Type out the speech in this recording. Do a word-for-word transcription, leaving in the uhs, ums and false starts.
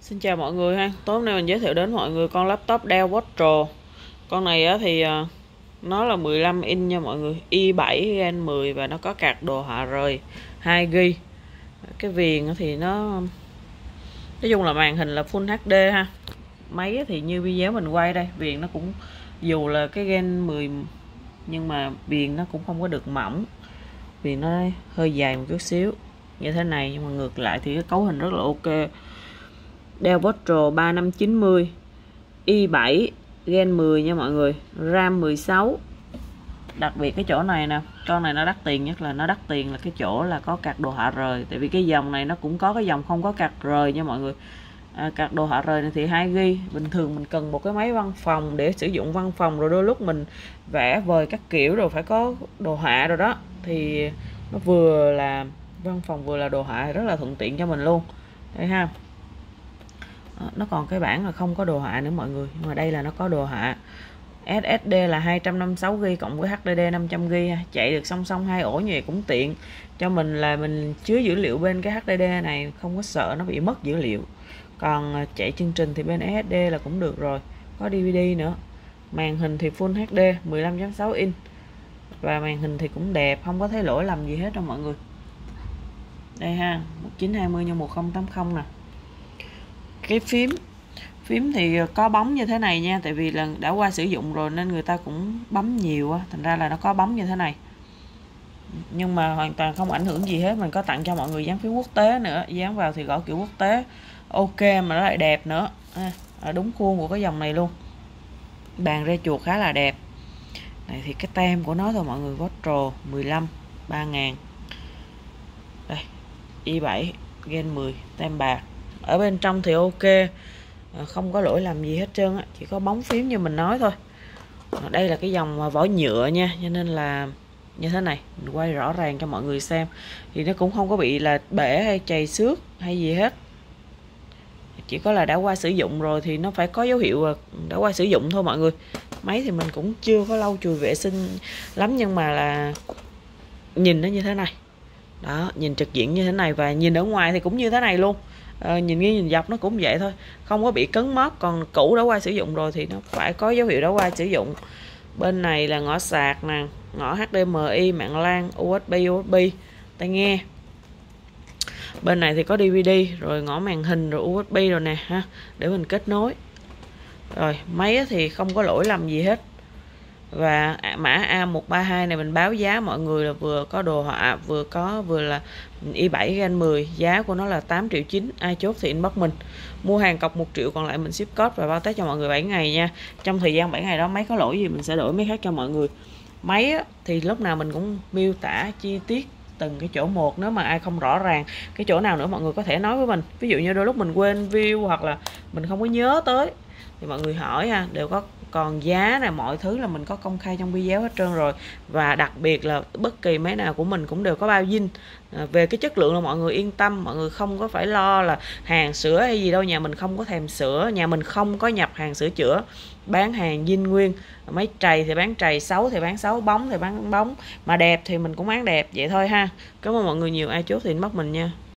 Xin chào mọi người ha. Tối hôm nay mình giới thiệu đến mọi người con laptop Dell Quattro. Con này á thì uh, nó là mười lăm inch nha mọi người, i bảy Gen mười và nó có card đồ họa rời hai gi ga bai. Cái viền thì nó nói chung là màn hình là Full hát đê ha. Máy thì như video mình quay đây, viền nó cũng dù là cái Gen mười nhưng mà viền nó cũng không có được mỏng. Viền nó hơi dài một chút xíu như thế này, nhưng mà ngược lại thì cái cấu hình rất là ok. Dell Quattro ba năm chín mươi i bảy Gen mười nha mọi người, RAM mười sáu. Đặc biệt cái chỗ này nè, con này nó đắt tiền nhất là nó đắt tiền là cái chỗ là có card đồ họa rời. Tại vì cái dòng này nó cũng có cái dòng không có card rời nha mọi người. à, Card đồ họa rời này thì hai gi ga bai. Bình thường mình cần một cái máy văn phòng để sử dụng văn phòng, rồi đôi lúc mình vẽ vời các kiểu rồi phải có đồ họa rồi đó, thì nó vừa là văn phòng vừa là đồ họa, rất là thuận tiện cho mình luôn đây ha. Nó còn cái bản là không có đồ họa nữa mọi người, nhưng mà đây là nó có đồ họa. ét ét đê là hai trăm năm mươi sáu gi ga bai cộng với hát đê đê năm trăm gi ga bai, chạy được song song hai ổ như vậy cũng tiện cho mình, là mình chứa dữ liệu bên cái hát đê đê này không có sợ nó bị mất dữ liệu. Còn chạy chương trình thì bên ét ét đê là cũng được rồi, có đê vê đê nữa. Màn hình thì Full hát đê mười lăm chấm sáu inch và màn hình thì cũng đẹp, không có thấy lỗi lầm gì hết đâu mọi người. Đây ha, một chín hai mươi nhân một không tám không nè. Cái phím phím thì có bóng như thế này nha, tại vì là đã qua sử dụng rồi nên người ta cũng bấm nhiều á, thành ra là nó có bóng như thế này, nhưng mà hoàn toàn không ảnh hưởng gì hết. Mình có tặng cho mọi người dán phím quốc tế nữa, dán vào thì gõ kiểu quốc tế ok, mà nó lại đẹp nữa, à, ở đúng khuôn của cái dòng này luôn. Bàn rê chuột khá là đẹp. Này thì cái tem của nó thôi mọi người, Quattro mười lăm ba ngàn. Đây, i bảy Gen mười, tem bạc. Ở bên trong thì ok, không có lỗi làm gì hết trơn á, chỉ có bóng phím như mình nói thôi. Đây là cái dòng vỏ nhựa nha, cho nên là như thế này, mình quay rõ ràng cho mọi người xem thì nó cũng không có bị là bể hay chày xước hay gì hết. Chỉ có là đã qua sử dụng rồi thì nó phải có dấu hiệu đã qua sử dụng thôi mọi người. Máy thì mình cũng chưa có lau chùi vệ sinh lắm, nhưng mà là nhìn nó như thế này đó, nhìn trực diện như thế này, và nhìn ở ngoài thì cũng như thế này luôn. À, nhìn nghiêng nhìn dọc nó cũng vậy thôi, không có bị cấn mót. Còn cũ đã qua sử dụng rồi thì nó phải có dấu hiệu đã qua sử dụng. Bên này là ngõ sạc nè, ngõ hát đê em i, mạng LAN, u ét bê, u ét bê, tai nghe. Bên này thì có đê vê đê, rồi ngõ màn hình, rồi u ét bê rồi nè ha, để mình kết nối. Rồi máy thì không có lỗi lầm gì hết. Và mã A một ba hai này mình báo giá mọi người là vừa có đồ họa, vừa có vừa là i bảy Gen mười, giá của nó là tám triệu chín. Ai chốt thì inbox mình. Mua hàng cọc một triệu, còn lại mình ship code và bao Tết cho mọi người bảy ngày nha. Trong thời gian bảy ngày đó máy có lỗi gì mình sẽ đổi máy khác cho mọi người. Máy á, thì lúc nào mình cũng miêu tả chi tiết từng cái chỗ một. Nếu mà ai không rõ ràng cái chỗ nào nữa mọi người có thể nói với mình. Ví dụ như đôi lúc mình quên view hoặc là mình không có nhớ tới thì mọi người hỏi ha, đều có. Còn giá này mọi thứ là mình có công khai trong video hết trơn rồi. Và đặc biệt là bất kỳ máy nào của mình cũng đều có bao zin. à, Về cái chất lượng là mọi người yên tâm, mọi người không có phải lo là hàng sửa hay gì đâu. Nhà mình không có thèm sửa, nhà mình không có nhập hàng sửa chữa, bán hàng zin nguyên. Máy trầy thì bán trầy, xấu thì bán xấu, bóng thì bán bóng, mà đẹp thì mình cũng bán đẹp vậy thôi ha. Cảm ơn mọi người nhiều, ai chốt thì inbox mình nha.